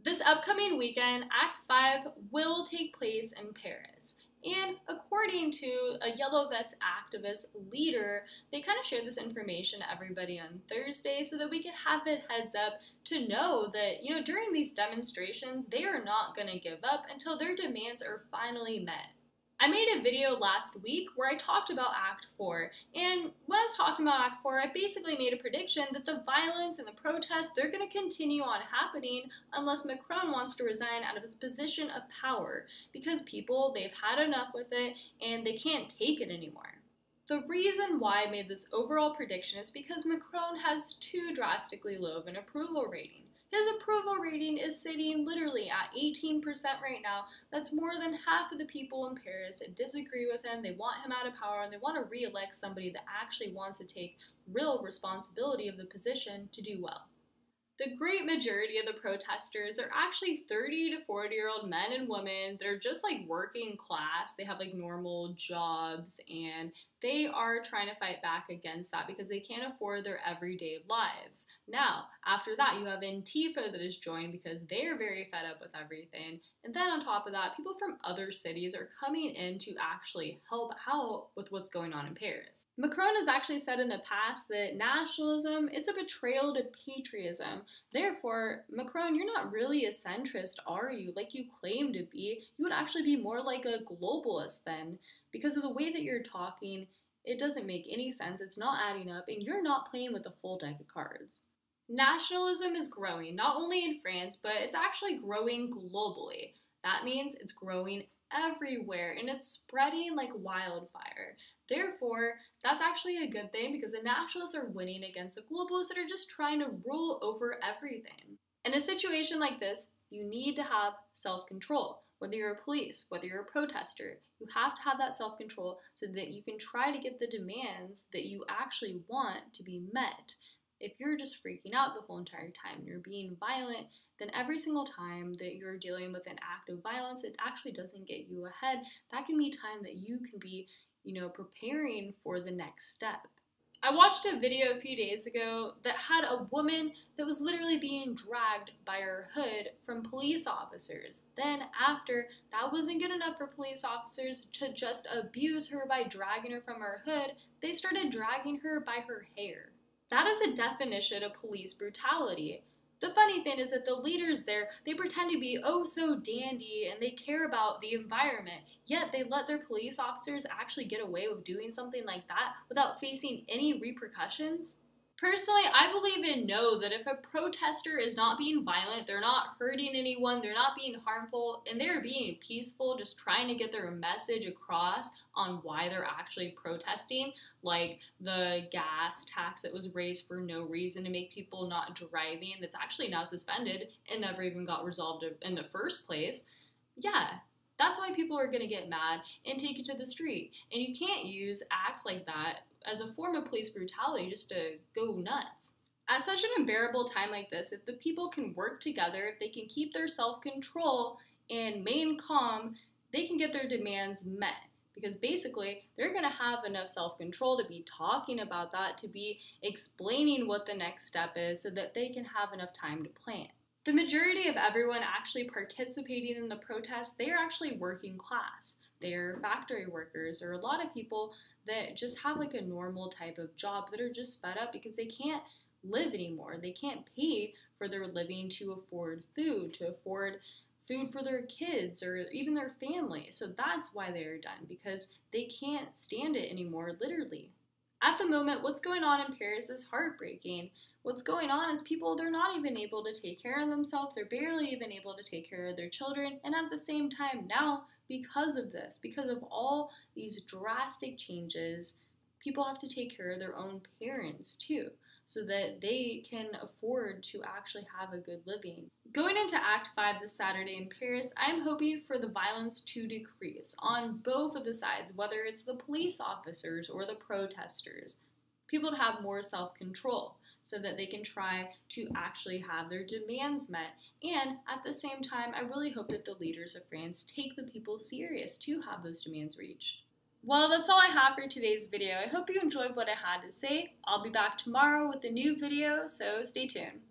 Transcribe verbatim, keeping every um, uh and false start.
This upcoming weekend, Act five will take place in Paris. And according to a Yellow Vest activist leader, they kind of shared this information to everybody on Thursday so that we could have a heads up to know that, you know, during these demonstrations, they are not going to give up until their demands are finally met. I made a video last week where I talked about Act four, and when I was talking about Act four, I basically made a prediction that the violence and the protests, they're going to continue on happening unless Macron wants to resign out of his position of power, because people, they've had enough with it, and they can't take it anymore. The reason why I made this overall prediction is because Macron has too drastically low of an approval rating. His approval rating is sitting literally at eighteen percent right now. That's more than half of the people in Paris that disagree with him. They want him out of power and they want to re-elect somebody that actually wants to take real responsibility of the position to do well. The great majority of the protesters are actually thirty to forty year old men and women that are just like working class. They have like normal jobs and they are trying to fight back against that because they can't afford their everyday lives. Now, after that, you have Antifa that has joined because they're very fed up with everything. And then on top of that, people from other cities are coming in to actually help out with what's going on in Paris. Macron has actually said in the past that nationalism, it's a betrayal to patriotism. Therefore, Macron, you're not really a centrist, are you? Like you claim to be. You would actually be more like a globalist then. Because of the way that you're talking, it doesn't make any sense, it's not adding up, and you're not playing with a full deck of cards. Nationalism is growing, not only in France, but it's actually growing globally. That means it's growing everywhere, and it's spreading like wildfire. Therefore, that's actually a good thing because the nationalists are winning against the globalists that are just trying to rule over everything. In a situation like this, you need to have self-control. Whether you're a police, whether you're a protester, you have to have that self-control so that you can try to get the demands that you actually want to be met. If you're just freaking out the whole entire time, you're being violent, then every single time that you're dealing with an act of violence, it actually doesn't get you ahead. That can be time that you can be, you know, preparing for the next step. I watched a video a few days ago that had a woman that was literally being dragged by her hood from police officers. Then after that wasn't good enough for police officers to just abuse her by dragging her from her hood, they started dragging her by her hair. That is a definition of police brutality. The funny thing is that the leaders there, they pretend to be oh so dandy and they care about the environment, yet they let their police officers actually get away with doing something like that without facing any repercussions. Personally, I believe in no, that if a protester is not being violent, they're not hurting anyone, they're not being harmful, and they're being peaceful, just trying to get their message across on why they're actually protesting, like the gas tax that was raised for no reason to make people not driving, that's actually now suspended and never even got resolved in the first place. Yeah. That's why people are going to get mad and take you to the street. And you can't use acts like that as a form of police brutality just to go nuts. At such an unbearable time like this, if the people can work together, if they can keep their self-control and remain calm, they can get their demands met. Because basically, they're going to have enough self-control to be talking about that, to be explaining what the next step is so that they can have enough time to plan. The majority of everyone actually participating in the protests, they are actually working class. They're factory workers or a lot of people that just have like a normal type of job that are just fed up because they can't live anymore. They can't pay for their living to afford food, to afford food for their kids or even their family. So that's why they are done, because they can't stand it anymore, literally. At the moment, what's going on in Paris is heartbreaking. What's going on is people, they're not even able to take care of themselves. They're barely even able to take care of their children. And at the same time now, because of this, because of all these drastic changes, people have to take care of their own parents too, so that they can afford to actually have a good living. Going into Act five this Saturday in Paris, I'm hoping for the violence to decrease on both of the sides, whether it's the police officers or the protesters. People to have more self-control so that they can try to actually have their demands met. And at the same time, I really hope that the leaders of France take the people serious to have those demands reached. Well, that's all I have for today's video. I hope you enjoyed what I had to say. I'll be back tomorrow with a new video, so stay tuned.